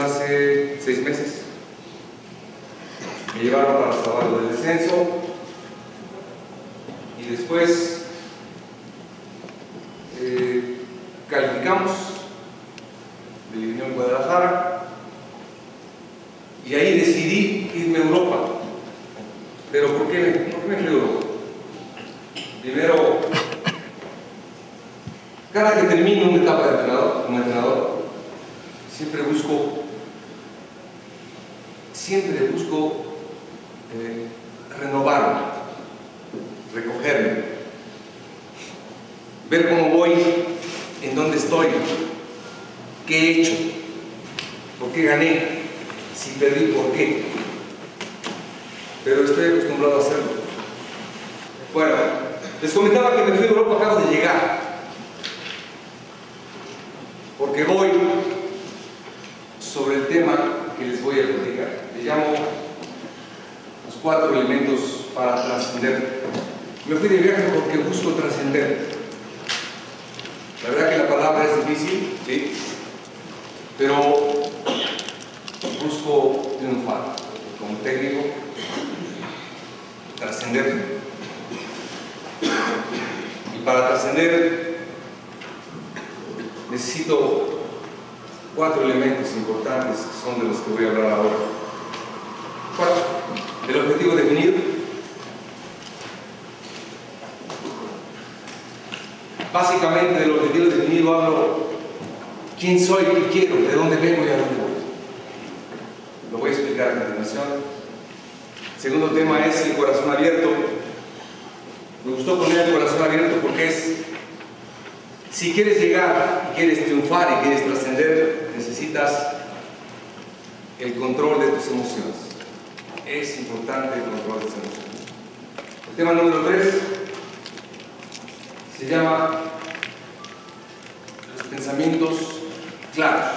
hace 6 meses. Me llevaron para salvarlo del descenso y después calificamos de Unión Guadalajara y ahí decidí irme a Europa. ¿Pero por qué me fui a Europa? Primero, cada que termino una etapa de entrenador, como entrenador, siempre busco renovarme, recogerme, ver cómo voy, en dónde estoy, qué he hecho, por qué gané, si perdí, por qué. Pero estoy acostumbrado a hacerlo. Bueno, les comentaba que me fui a Europa, acabo de llegar, porque voy sobre el tema que les voy a platicar. Le llamo los 4 elementos para trascender. Me fui de viaje porque busco trascender. La verdad que la palabra es difícil, ¿sí? Pero busco triunfar como técnico, trascender. Y para trascender necesito 4 elementos importantes que son de los que voy a hablar ahora. 4. El objetivo definido. Básicamente del objetivo definido hablo quién soy, qué quiero, de dónde vengo y a dónde voy. Lo voy a explicar a continuación. Segundo tema es el corazón abierto. Me gustó poner el corazón abierto porque es, si quieres llegar y quieres triunfar y quieres trascender, necesitas el control de tus emociones. Es importante el control de tus emociones. El tema número 3 se llama los pensamientos claros.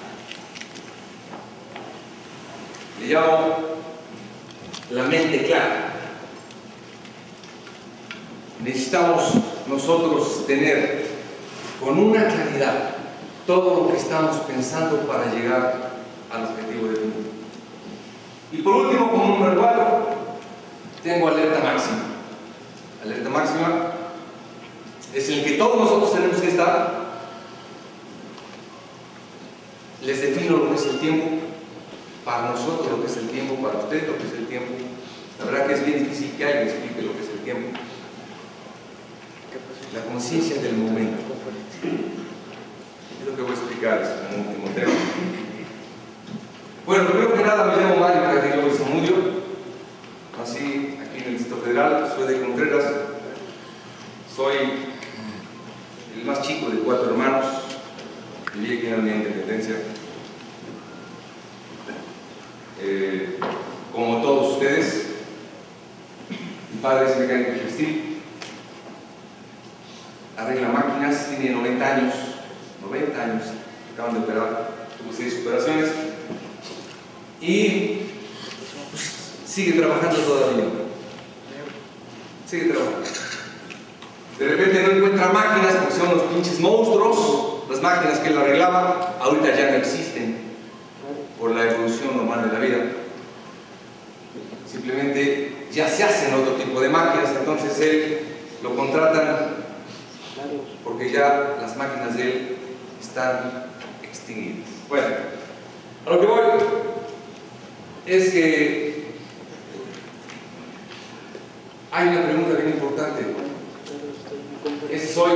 Le llamo la mente clara. Necesitamos nosotros tener con una claridad todo lo que estamos pensando para llegar al objetivo definido. Y por último, como número 4, tengo alerta máxima. Alerta máxima es en el que todos nosotros tenemos que estar. Les defino lo que es el tiempo, para nosotros lo que es el tiempo, para usted lo que es el tiempo. La verdad que es bien difícil que alguien explique lo que es el tiempo. La conciencia del momento. Es lo que voy a explicarles como último tema. Bueno, primero que nada me llamo Mario Carrillo Zamudio. Nací aquí en el Distrito Federal, soy de Contreras. Soy el más chico de 4 hermanos. Viví aquí en la Independencia. Como todos ustedes, mi padre es mecánico textil, arregla máquinas, tiene 90 años, acaban de operar, tuvo 6 operaciones y pues, sigue trabajando todavía. Sigue trabajando. De repente no encuentra máquinas porque son unos pinches monstruos. Las máquinas que él arreglaba ahorita ya no existen por la evolución normal de la vida. Simplemente ya se hacen otro tipo de máquinas, entonces él lo contratan porque ya las máquinas de él están extinguidas. Bueno, a lo que voy es que hay una pregunta bien importante. ¿Qué soy?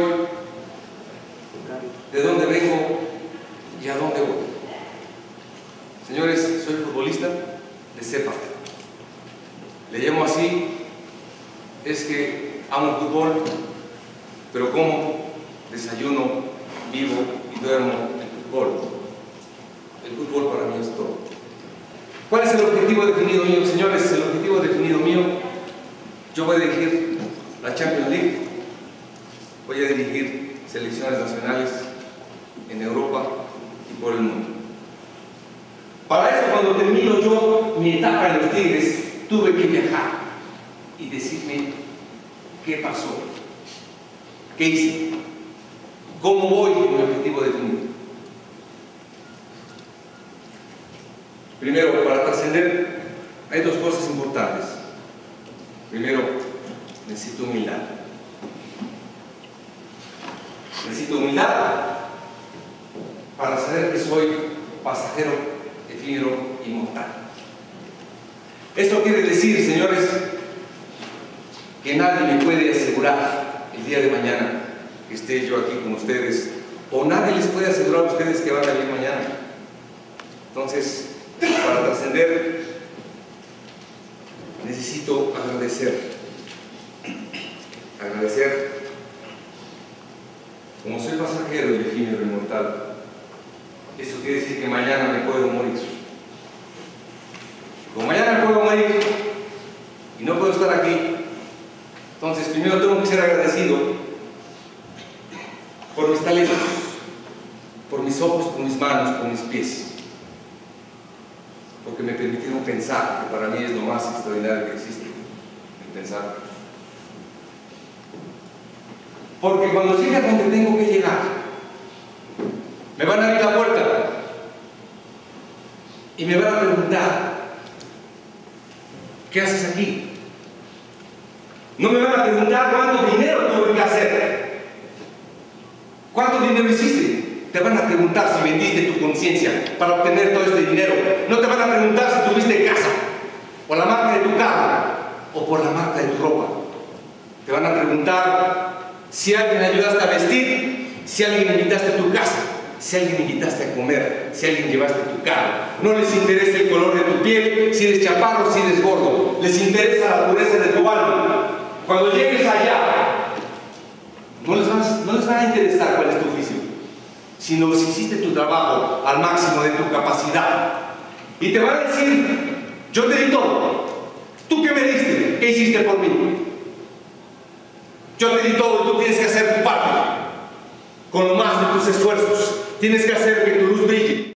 ¿De dónde vengo? ¿Y a dónde voy? Señores, soy futbolista de cepa. Le llamo así, es que amo el fútbol, pero como desayuno, vivo y duermo el fútbol. El fútbol para mí es todo. ¿Cuál es el objetivo definido mío? Señores, el objetivo definido mío, yo voy a dirigir la Champions League, voy a dirigir selecciones nacionales en Europa y por el mundo. Para eso, cuando termino yo mi etapa en los Tigres, tuve que viajar y decirme qué pasó, qué hice, cómo voy con mi objetivo definido. Primero, para trascender, hay dos cosas importantes. Primero, necesito humildad. Necesito humildad para saber que soy pasajero, efímero y mortal. Esto quiere decir, señores, que nadie me puede asegurar el día de mañana que esté yo aquí con ustedes, o nadie les puede asegurar a ustedes que van a venir mañana. Entonces, para trascender, necesito agradecer. Agradecer. Como soy pasajero y efímero y mortal, eso quiere decir que mañana me puedo morir. Como mañana me puedo morir y no puedo estar aquí, entonces primero tengo que ser agradecido por mis talentos, por mis ojos, por mis manos, por mis pies, porque me permitieron pensar, que para mí es lo más extraordinario que existe, el pensar. Porque cuando llegue a donde tengo que llegar, me van a abrir la puerta y me van a preguntar: ¿qué haces aquí? No me van a preguntar cuánto dinero tuve que hacer, cuánto dinero hiciste. Te van a preguntar si vendiste tu conciencia para obtener todo este dinero. No te van a preguntar si tuviste casa, o la marca de tu carro, o por la marca de tu ropa. Te van a preguntar si a alguien ayudaste a vestir, si a alguien invitaste a tu casa, si a alguien invitaste a comer, si a alguien llevaste tu carro. No les interesa el color de tu piel, si eres chaparro, si eres gordo. Les interesa la pureza de tu alma. Cuando llegues allá, no les va a interesar cuál es tu oficio, sino si hiciste tu trabajo al máximo de tu capacidad. Y te van a decir: yo te di todo. ¿Tú qué me diste? ¿Qué hiciste por mí? Yo te di todo y tú tienes que hacer tu parte. Con lo más de tus esfuerzos, tienes que hacer que tu luz brille.